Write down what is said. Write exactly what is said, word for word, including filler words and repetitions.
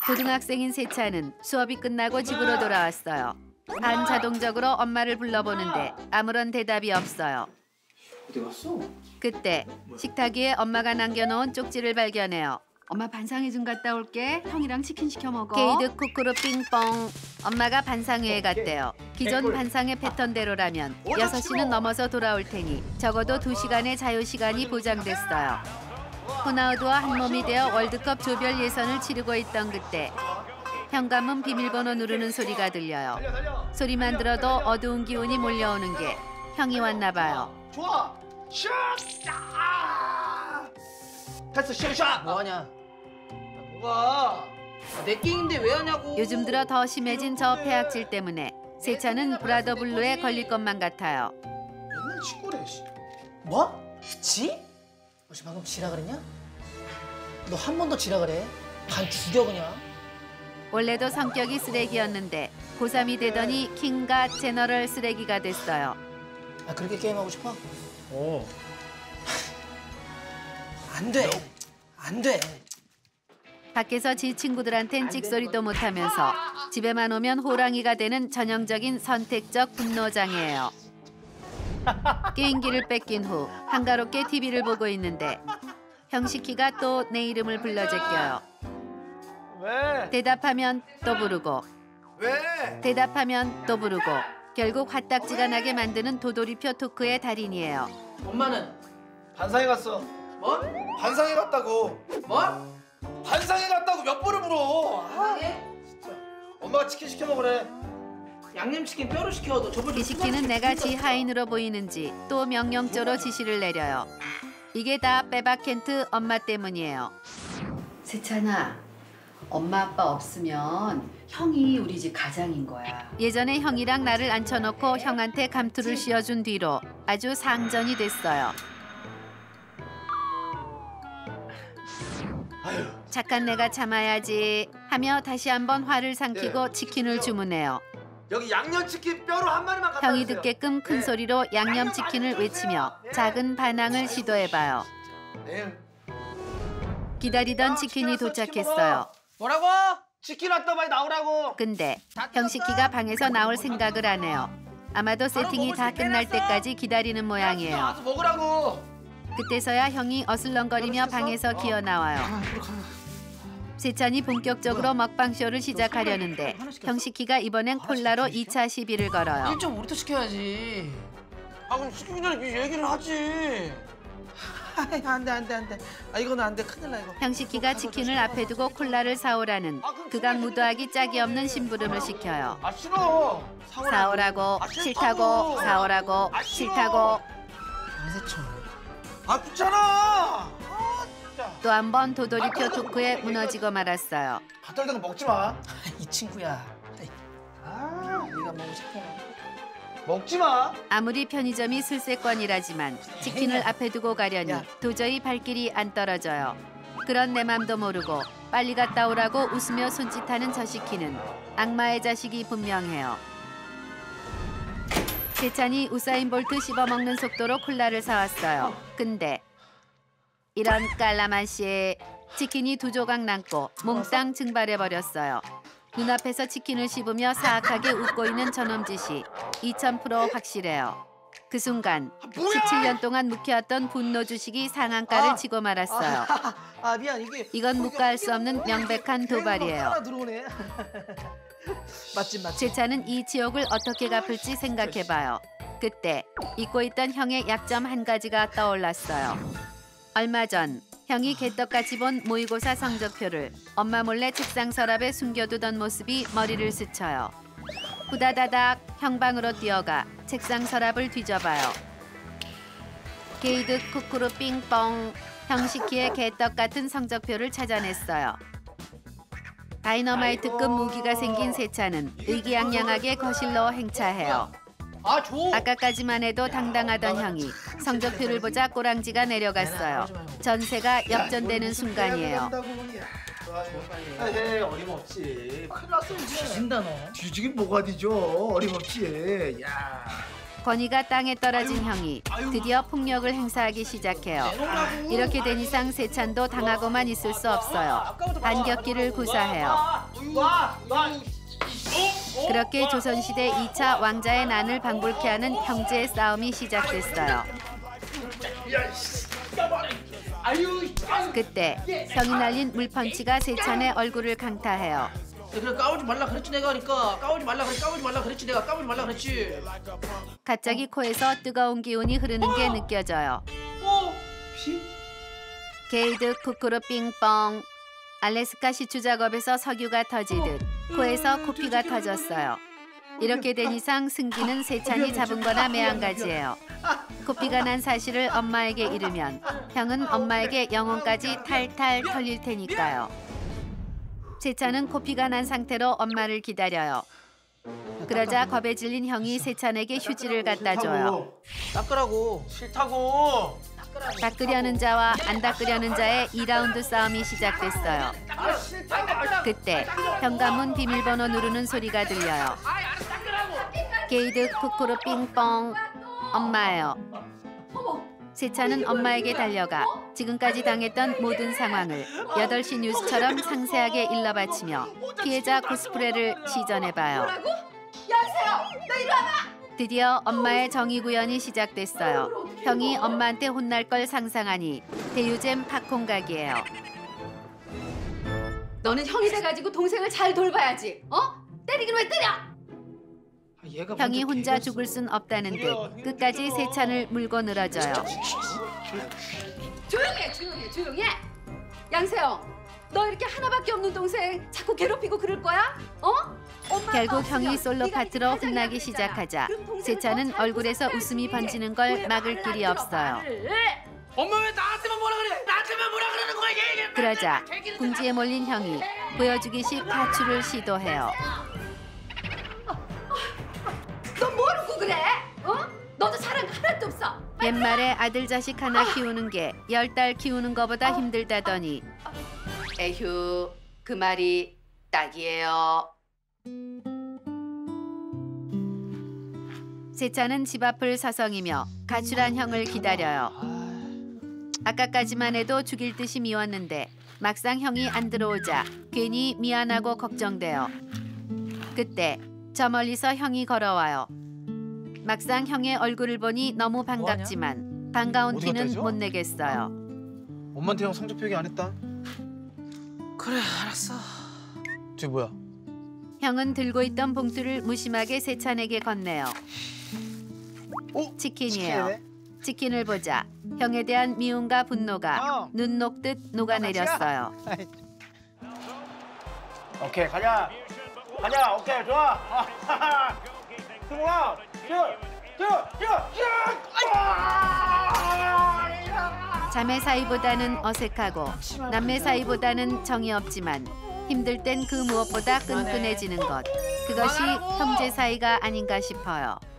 고등학생인 세찬은 수업이 끝나고 집으로 돌아왔어요. 반자동적으로 엄마를 불러보는데 아무런 대답이 없어요. 어디 갔어? 그때 식탁 위에 엄마가 남겨놓은 쪽지를 발견해요. 엄마 반상회 좀 갔다 올게. 형이랑 치킨 시켜 먹어. 게이드 쿠쿠루 삥뽕. 엄마가 반상회에 갔대요. 기존 반상회 패턴대로라면 여섯 시는 넘어서 돌아올 테니 적어도 두 시간의 자유시간이 보장됐어요. 호나우두와 한몸이 되어 월드컵 조별 예선을 치르고 있던 그때 현관문 비밀번호 누르는 소리가 들려요. 소리만 들어도 어두운 기운이 몰려오는 게 형이 왔나 봐요. 좋아. 샷! 아! 됐어, 샷! 뭐하냐? 뭐가? 내 게임인데 왜 하냐고. 요즘 들어 더 심해진 저 폐악질 때문에 세찬은 브라더블루에 걸릴 것만 같아요. 맨날 치고래. 뭐? 지? 혹시 방금 지라 그랬냐? 너 한 번 더 지라 그래. 간 죽여 그냥. 원래도 성격이 쓰레기였는데 고삼이 되더니 킹과 제너럴 쓰레기가 됐어요. 아 그렇게 게임하고 싶어? 어. 안 돼. 안 돼. 밖에서 지 친구들한텐 찍소리도 못하면서 집에만 오면 호랑이가 되는 전형적인 선택적 분노장애예요. 게임기를 뺏긴 후 한가롭게 티비를 보고 있는데 형식이가 또 내 이름을 불러 제껴요. 왜? 대답하면 또 부르고 왜? 대답하면 또 부르고 결국 화딱지가 나게 만드는 도돌이표 토크의 달인이에요. 엄마는? 반상회 갔어. 뭐? 반상회 갔다고. 뭐? 반상회 갔다고 몇 번을 물어. 아, 반상회? 진짜. 엄마가 치킨 시켜 먹으래. 양념치킨 뼈로 시켜도 저번 그 시키는 내가 지 하인으로 보이는지 또 명령조로 지시를 내려요. 이게 다 빼박켄트 엄마 때문이에요. 세찬아, 엄마 아빠 없으면 형이 우리 집 가장인 거야. 예전에 형이랑 나를 앉혀놓고 형한테 감투를 씌워준 뒤로 아주 상전이 됐어요. 아유. 착한 내가 참아야지 하며 다시 한번 화를 삼키고 치킨을 주문해요. 여기 양념치킨 뼈로 한 마리만 갖다 형이 주세요. 듣게끔 큰 소리로 양념치킨을 외치며 작은 반항을 시도해봐요. 네. 기다리던 치킨이 도착했어요. 뭐라고? 치킨 왔다 빨리 나오라고. 근데 형식이가 방에서 나올 생각을 안 해요. 아마도 세팅이 다 끝날 때까지 기다리는 모양이에요. 와서 먹으라고. 그때서야 형이 어슬렁거리며 방에서 기어 나와요. 세찬이 본격적으로 먹방쇼를 시작하려는데 형식이가 이번엔 콜라로 이 차 시비를 걸어요. 일 점 오 리터 시켜야지. 아 그럼 시키기 전에 미리 얘기를 하지. 안돼 안돼 안돼. 아 이거는 안돼 큰일 나 이거. 형식이가 치킨을 앞에 두고 콜라를 사오라는 극악 무도하기 짝이 없는 심부름을 시켜요. 아 싫어. 사오라고 아, 싫다고 사오라고 아, 싫어. 싫다고 양세천. 아 귀찮아. 아 진짜. 또 한 번 도돌이표 토크에 무너지고 말았어요. 밭달대고 먹지 마. 이 친구야. 아 네가 먹고 싶어. 먹지 마. 아무리 편의점이 술세권이라지만 치킨을 앞에 두고 가려니 도저히 발길이 안 떨어져요. 그런 내 맘도 모르고 빨리 갔다 오라고 웃으며 손짓하는 저 시키는 악마의 자식이 분명해요. 세찬이 우사인 볼트 씹어먹는 속도로 콜라를 사왔어요. 근데 이런 깔라맛이 치킨이 두 조각 남고 몽땅 증발해버렸어요. 눈앞에서 치킨을 씹으며 사악하게 웃고 있는 저놈 짓이 이천 퍼센트 확실해요. 그 순간 십칠 년 동안 묵혀왔던 분노 주식이 상한가를 아, 치고 말았어요. 아, 아 미안 이게. 이건 묵과할 수 없는 명백한 도발이에요. 하나 들어오네. 맞지 맞지. 세찬은 이 지옥을 어떻게 갚을지 생각해봐요. 그때 잊고 있던 형의 약점 한 가지가 떠올랐어요. 얼마 전 형이 개떡같이 본 모의고사 성적표를 엄마 몰래 책상 서랍에 숨겨두던 모습이 머리를 스쳐요. 후다다닥 형 방으로 뛰어가 책상 서랍을 뒤져봐요. 게이드 쿠쿠루 삥뽕 형식이의 개떡같은 성적표를 찾아냈어요. 다이너마이트급 무기가 생긴 세찬은 의기양양하게 거실로 행차해요. 아 줘. 아까까지만 해도 당당하던 형이 성적표를 보자 꼬랑지가 내려갔어요. 전세가 역전되는 순간이에요. 에이 어림없지. 큰일 났어 이제. 뒤진다 너. 뒤지긴 뭐가 뒤져. 어림없지. 야. 권위가 땅에 떨어진 형이 드디어 폭력을 행사하기 시작해요. 이렇게 된 이상 세찬도 당하고만 있을 수 없어요. 반격기를 구사해요. 와, 와. 그렇게 조선시대 이 차 왕자의 난을 방불케 하는 형제의 싸움이 시작됐어요. 그때 형이 날린 물펀치가 세찬의 얼굴을 강타해요. 그래 까불지 말라 그랬지 내가 하니까 까불지 말라 그래 까불지 말라 그랬지 내가 까불지 말라 그랬지. 갑자기 코에서 뜨거운 기운이 흐르는 게 느껴져요. 어? 피? 게이드 쿠쿠루 빙뽕. 알래스카 시추 작업에서 석유가 터지듯 코에서 코피가 터졌어요. 이렇게 된 이상 승기는 세찬이 잡은 거나 매한가지예요. 코피가 난 사실을 엄마에게 이르면 형은 엄마에게 영혼까지 탈탈 털릴 테니까요. 세찬은 코피가 난 상태로 엄마를 기다려요. 그러자 겁에 질린 형이 세찬에게 휴지를 갖다 줘요. 닦으라고. 싫다고. 닦으려는 자와 안 닦으려는 자의 이 라운드 싸움이 시작됐어요. 아, 싫다고. 그때 현관문 비밀번호 누르는 소리가 들려요. 게이드 쿠쿠루 빙뽕. 엄마예요. 세찬은 엄마에게 달려가 지금까지 당했던 모든 상황을 여덟 시 뉴스처럼 상세하게 일러바치며 피해자 코스프레를 시전해봐요. 드디어 엄마의 정의 구현이 시작됐어요. 형이 엄마한테 혼날 걸 상상하니 대유잼 팝콘각이에요. 너는 형이 돼가지고 동생을 잘 돌봐야지. 어? 때리긴 왜 때려? 얘가 형이 먼저 혼자 개겼어. 죽을 순 없다는 듯 끝까지 세찬을 물고 늘어져요. 조용해, 조용해, 조용해. 양세형, 너 이렇게 하나밖에 없는 동생 자꾸 괴롭히고 그럴 거야? 어? 엄마, 결국 아빠 형이 없으면 솔로 네가 파트로 가장이 혼나기 안 되잖아. 시작하자 그럼 동생은 세찬은 더 잘 얼굴에서 고생해야지. 웃음이 번지는 걸 왜 막을 말을 길이 안 들어, 없어요. 말을. 엄마 왜 나한테만 뭐라 그래? 나한테만 뭐라 그러는 거야 얘? 얘 그러자 맨날 개기는 궁지에 몰린 형이 보여주기식 가출을 시도해요. 너 뭐하고 그래? 어? 너도 사랑 하나도 없어. 옛말에 아들 자식 하나 키우는 게 열 달 키우는 거보다 힘들다더니 에휴, 그 말이 딱이에요. 세찬은 집 앞을 서성이며 가출한 형을 기다려요. 아까까지만 해도 죽일 듯이 미웠는데 막상 형이 안 들어오자 괜히 미안하고 걱정돼요. 그때 저 멀리서 형이 걸어와요. 막상 형의 얼굴을 보니 너무 반갑지만 반가운 어디 갔다 티는 오죠? 못 내겠어요. 엄마한테 형 성적 표기 안 했다. 그래 알았어. 쟤 뭐야? 형은 들고 있던 봉투를 무심하게 세찬에게 건네요. 어? 치킨이에요. 치킨이네? 치킨을 보자 형에 대한 미움과 분노가 형! 눈 녹듯 녹아내렸어요. 오케이 가자. 가자. 오케이 좋아. 승우야. 자매 사이보다는 어색하고 남매 사이보다는 정이 없지만 힘들 땐 그 무엇보다 끈끈해지는 것. 그것이 형제 사이가 아닌가 싶어요.